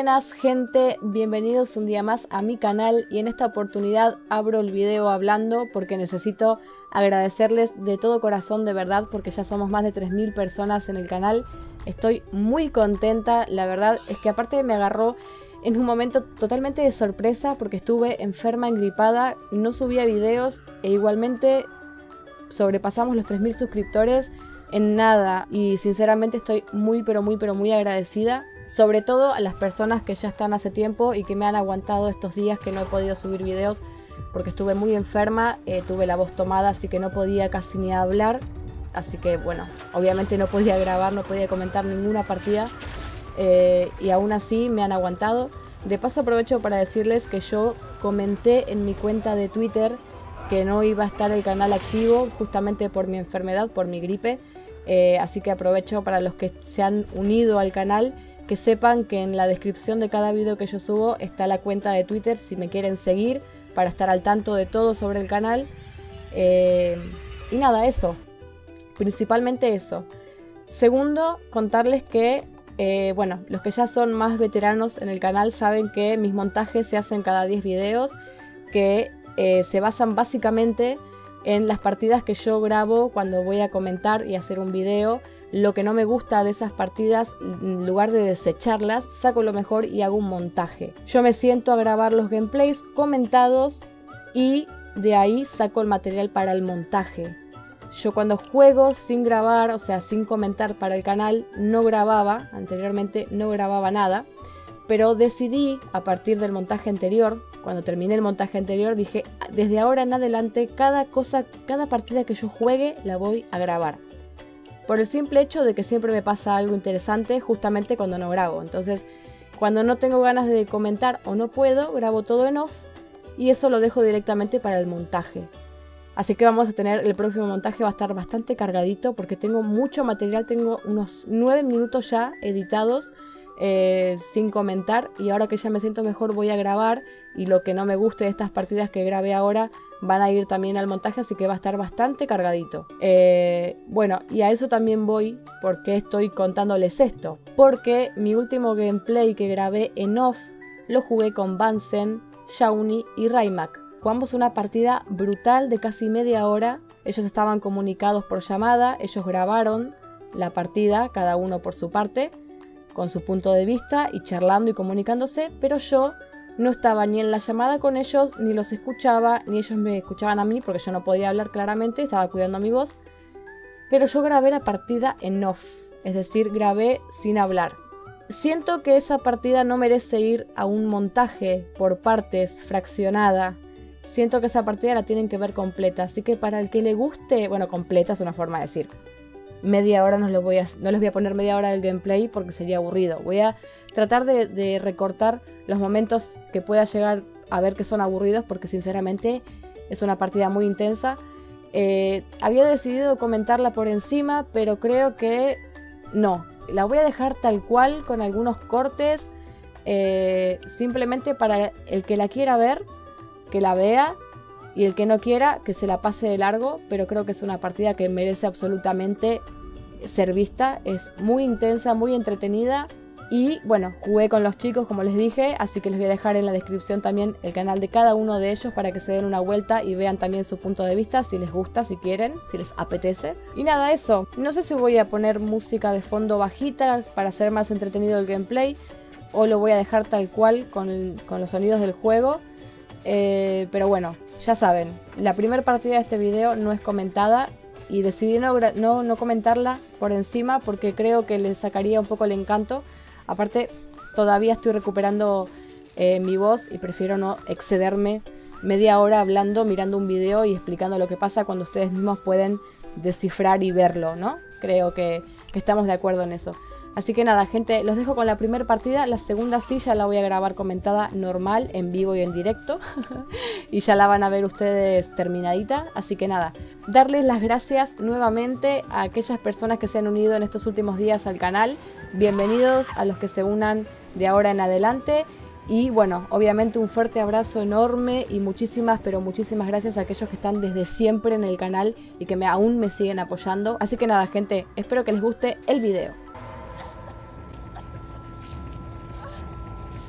Buenas gente, bienvenidos un día más a mi canal y en esta oportunidad abro el video hablando porque necesito agradecerles de todo corazón, de verdad, porque ya somos más de 3000 personas en el canal. Estoy muy contenta, la verdad es que aparte me agarró en un momento totalmente de sorpresa porque estuve enferma, engripada, no subía videos e igualmente sobrepasamos los 3000 suscriptores en nada y sinceramente estoy muy muy agradecida. Sobre todo a las personas que ya están hace tiempo y que me han aguantado estos días que no he podido subir videos porque estuve muy enferma, tuve la voz tomada, así que no podía casi ni hablar. Así que bueno, obviamente no podía grabar, no podía comentar ninguna partida y aún así me han aguantado. De paso aprovecho para decirles que yo comenté en mi cuenta de Twitter que no iba a estar el canal activo justamente por mi enfermedad, por mi gripe. Así que aprovecho para los que se han unido al canal, que sepan que en la descripción de cada video que yo subo está la cuenta de Twitter si me quieren seguir para estar al tanto de todo sobre el canal. Y nada, eso. Principalmente eso. Segundo, contarles que, bueno, los que ya son más veteranos en el canal saben que mis montajes se hacen cada 10 videos, que se basan básicamente en las partidas que yo grabo cuando voy a comentar y hacer un video. Lo que no me gusta de esas partidas, en lugar de desecharlas, saco lo mejor y hago un montaje. Yo me siento a grabar los gameplays comentados y de ahí saco el material para el montaje. Yo cuando juego sin grabar, o sea, sin comentar para el canal, no grababa, anteriormente no grababa nada, pero decidí a partir del montaje anterior, cuando terminé el montaje anterior, dije, desde ahora en adelante, cada partida que yo juegue la voy a grabar. Por el simple hecho de que siempre me pasa algo interesante justamente cuando no grabo. Entonces, cuando no tengo ganas de comentar o no puedo, grabo todo en off y eso lo dejo directamente para el montaje. Así que vamos a tener, el próximo montaje va a estar bastante cargadito porque tengo mucho material, tengo unos 9 minutos ya editados sin comentar y ahora que ya me siento mejor voy a grabar y lo que no me guste de estas partidas que grabé ahora van a ir también al montaje, así que va a estar bastante cargadito. Bueno, y a eso también voy porque estoy contándoles esto, porque mi último gameplay que grabé en off lo jugué con Bansen, Shawnee y Raymak. Jugamos una partida brutal de casi media hora, ellos estaban comunicados por llamada, ellos grabaron la partida, cada uno por su parte, con su punto de vista y charlando y comunicándose, pero yo no estaba ni en la llamada con ellos, ni los escuchaba, ni ellos me escuchaban a mí porque yo no podía hablar claramente, estaba cuidando mi voz. Pero yo grabé la partida en off, es decir, grabé sin hablar. Siento que esa partida no merece ir a un montaje por partes, fraccionada. Siento que esa partida la tienen que ver completa, así que para el que le guste, bueno, completa es una forma de decir. Media hora no les voy a poner media hora del gameplay porque sería aburrido. Voy a tratar de recortar los momentos que pueda llegar a ver que son aburridos porque sinceramente es una partida muy intensa. Había decidido comentarla por encima, pero creo que no. La voy a dejar tal cual con algunos cortes, simplemente para el que la quiera ver, que la vea. Y el que no quiera, que se la pase de largo, pero creo que es una partida que merece absolutamente ser vista. Es muy intensa, muy entretenida. Y bueno, jugué con los chicos, como les dije, así que les voy a dejar en la descripción también el canal de cada uno de ellos para que se den una vuelta y vean también su punto de vista, si les gusta, si quieren, si les apetece. Y nada, eso. No sé si voy a poner música de fondo bajita para hacer más entretenido el gameplay, o lo voy a dejar tal cual con los sonidos del juego. Pero bueno, ya saben, la primera partida de este video no es comentada y decidí no comentarla por encima porque creo que le sacaría un poco el encanto. Aparte, todavía estoy recuperando mi voz y prefiero no excederme media hora hablando, mirando un video y explicando lo que pasa cuando ustedes mismos pueden descifrar y verlo, ¿no? Creo que estamos de acuerdo en eso. Así que nada, gente, los dejo con la primera partida. La segunda sí ya la voy a grabar comentada normal, en vivo y en directo. Y ya la van a ver ustedes terminadita. Así que nada, darles las gracias nuevamente a aquellas personas que se han unido en estos últimos días al canal. Bienvenidos a los que se unan de ahora en adelante. Y bueno, obviamente un fuerte abrazo enorme y muchísimas, pero muchísimas gracias a aquellos que están desde siempre en el canal y que aún me siguen apoyando. Así que nada, gente, espero que les guste el video.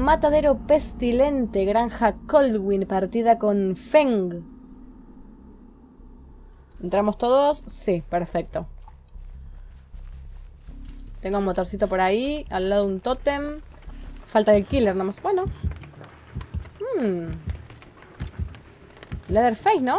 Matadero pestilente, granja Coldwind, partida con Feng. ¿Entramos todos? Sí, perfecto. Tengo un motorcito por ahí, al lado un tótem. Falta el killer nomás. Bueno. Leatherface, ¿no?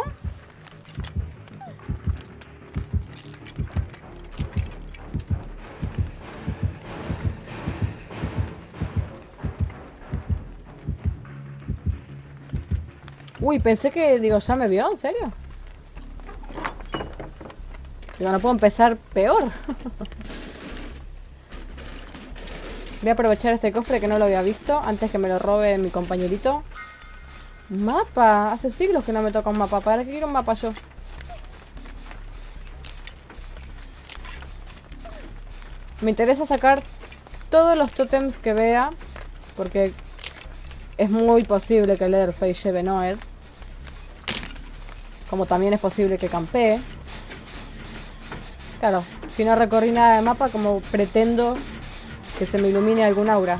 Uy, pensé que... Digo, ¿ya me vio? ¿En serio? Digo, no puedo empezar peor. Voy a aprovechar este cofre que no lo había visto antes que me lo robe mi compañerito. Mapa. Hace siglos que no me toca un mapa. ¿Para qué quiero un mapa yo? Me interesa sacar todos los tótems que vea, porque es muy posible que Leatherface lleve Noed. Como también es posible que campee. Claro, si no recorrí nada de mapa, como pretendo que se me ilumine algún aura.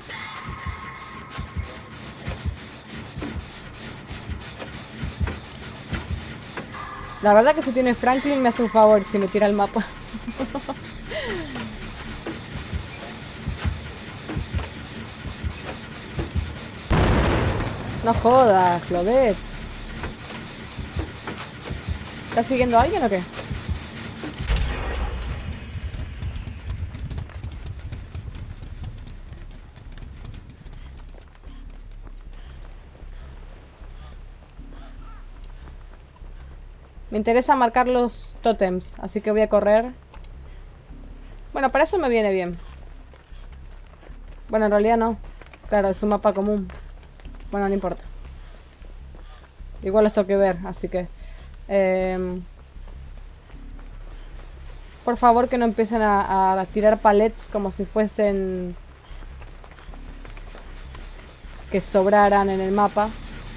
La verdad que si tiene Franklin me hace un favor si me tira el mapa. No jodas, Claudette. ¿Estás siguiendo a alguien o qué? Me interesa marcar los tótems, así que voy a correr. Bueno, para eso me viene bien. Bueno, en realidad no. Claro, es un mapa común. Bueno, no importa. Igual los tengo que ver, así que... por favor, que no empiecen a tirar palets como si fuesen... que sobraran en el mapa.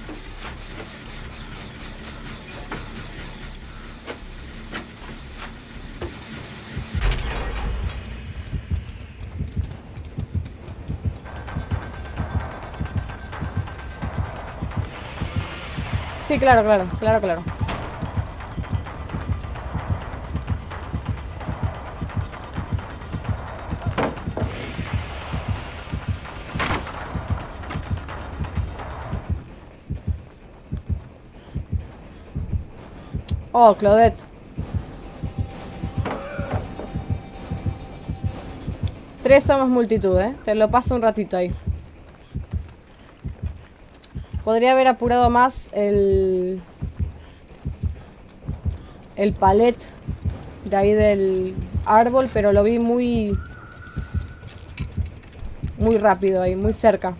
Sí, claro. Oh, Claudette. 3 somos multitud, ¿eh? Te lo paso un ratito ahí. Podría haber apurado más el palet de ahí del árbol, pero lo vi muy rápido ahí, muy cerca.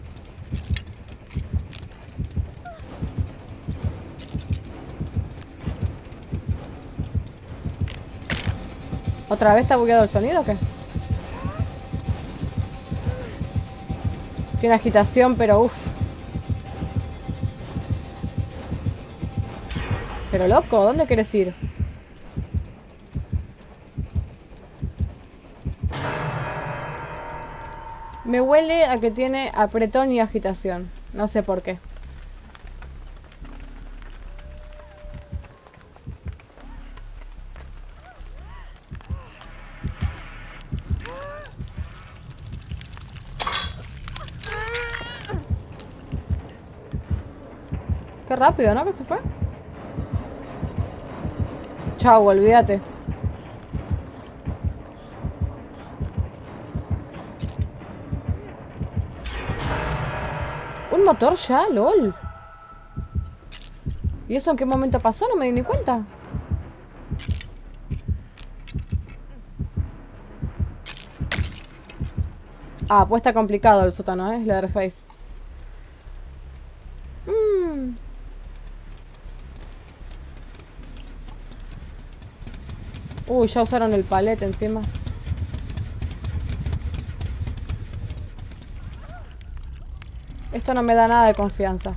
¿Otra vez está bugueado el sonido o qué? Tiene agitación, pero uff. Pero loco, ¿dónde quieres ir? Me huele a que tiene apretón y agitación. No sé por qué. Qué rápido, ¿no? Que se fue. Chau, olvídate. ¿Un motor ya? LOL. ¿Y eso en qué momento pasó? No me di ni cuenta. Ah, pues está complicado el sótano, ¿eh? Leatherface. Uy, ya usaron el palete encima. Esto no me da nada de confianza.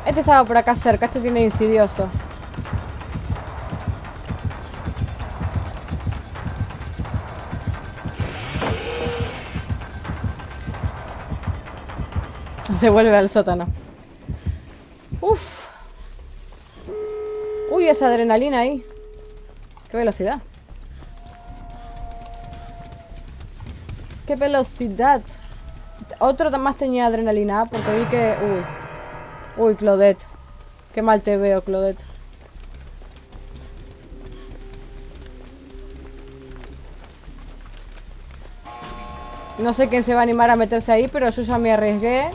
Este estaba por acá cerca. Este tiene insidioso. Se vuelve al sótano. Uf. Uy, esa adrenalina ahí. Qué velocidad. Qué velocidad. Otro más tenía adrenalina porque vi que... Uy. Uy, Claudette. Qué mal te veo, Claudette. No sé quién se va a animar a meterse ahí, pero yo ya me arriesgué.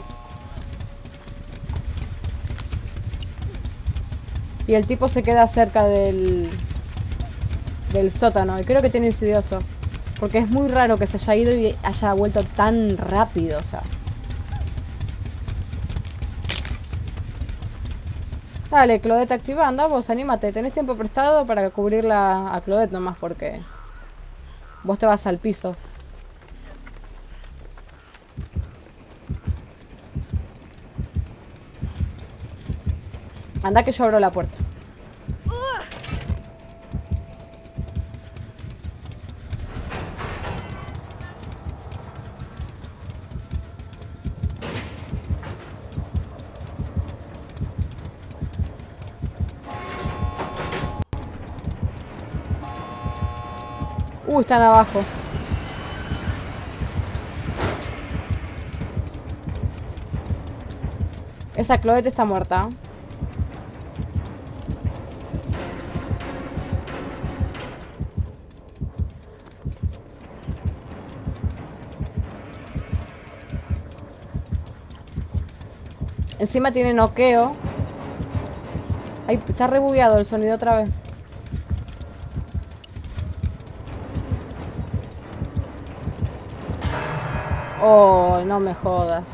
Y el tipo se queda cerca del sótano. Y creo que tiene insidioso. Porque es muy raro que se haya ido y haya vuelto tan rápido, o sea. Dale, Claudette activa, anda vos, anímate. Tenés tiempo prestado para cubrirla a Claudette nomás porque vos te vas al piso. Anda que yo abro la puerta. Están abajo. Esa Claudette está muerta. Encima tiene noqueo. Ay, está rebugueado el sonido otra vez. Oh, no me jodas.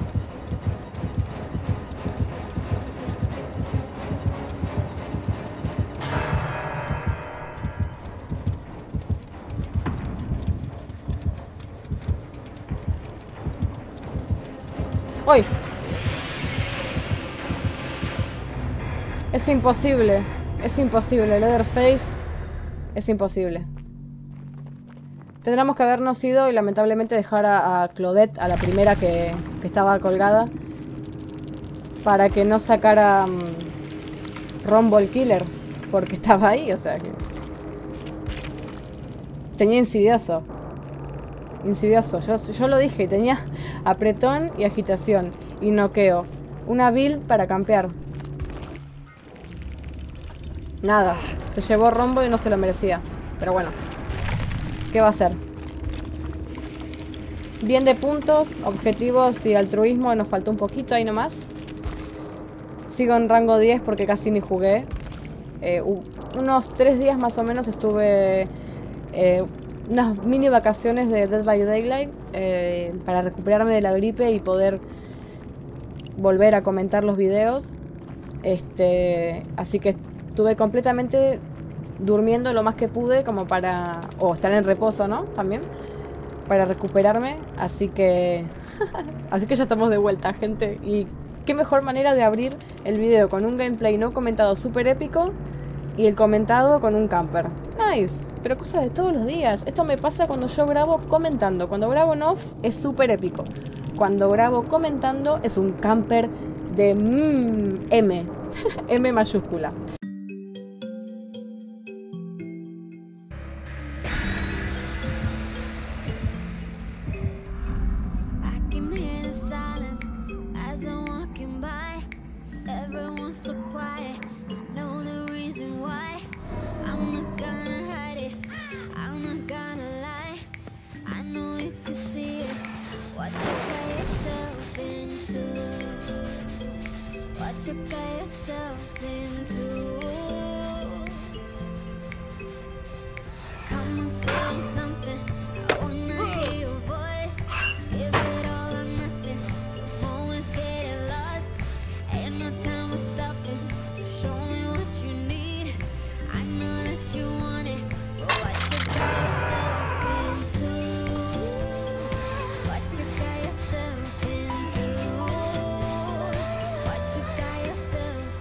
¡Uy! Es imposible. Es imposible. Leatherface es imposible. Tendríamos que habernos ido y lamentablemente dejar a Claudette, a la primera que estaba colgada, para que no sacara Rumble Killer, porque estaba ahí, o sea que... Tenía insidioso. Insidioso, yo lo dije, tenía apretón y agitación y noqueo. Una build para campear. Nada, se llevó Rumble y no se lo merecía, pero bueno. ¿Qué va a hacer? Bien de puntos, objetivos y altruismo. Nos faltó un poquito ahí nomás. Sigo en rango 10 porque casi ni jugué. Unos 3 días más o menos estuve... unas mini vacaciones de Dead by Daylight. Para recuperarme de la gripe y poder volver a comentar los videos. Así que estuve completamente... durmiendo lo más que pude como para... o estar en reposo, ¿no? También. Para recuperarme. Así que... así que ya estamos de vuelta, gente. Y qué mejor manera de abrir el video con un gameplay no comentado súper épico. Y el comentado con un camper. Nice. Pero cosas de todos los días. Esto me pasa cuando yo grabo comentando. Cuando grabo en off es súper épico. Cuando grabo comentando es un camper de... M. M mayúscula. You got yourself into. Come and say something. I wanna hear your voice. Give it all or nothing. I'm always getting lost. Ain't no time for stopping. So show me what you need. I know that you want it, but what you got yourself into? What you got yourself into? What you got yourself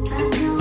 I know